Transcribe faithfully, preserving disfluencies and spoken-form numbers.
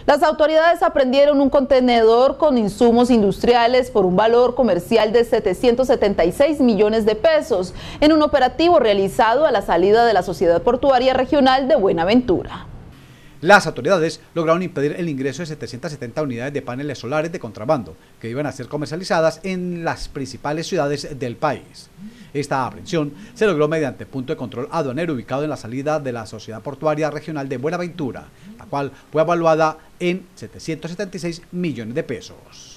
Las autoridades aprehendieron un contenedor con insumos industriales por un valor comercial de setecientos setenta y seis millones de pesos en un operativo realizado a la salida de la Sociedad Portuaria Regional de Buenaventura. Las autoridades lograron impedir el ingreso de setecientas setenta unidades de paneles solares de contrabando que iban a ser comercializadas en las principales ciudades del país. Esta aprehensión se logró mediante punto de control aduanero ubicado en la salida de la Sociedad Portuaria Regional de Buenaventura, la cual fue evaluada en setecientos setenta y seis millones de pesos.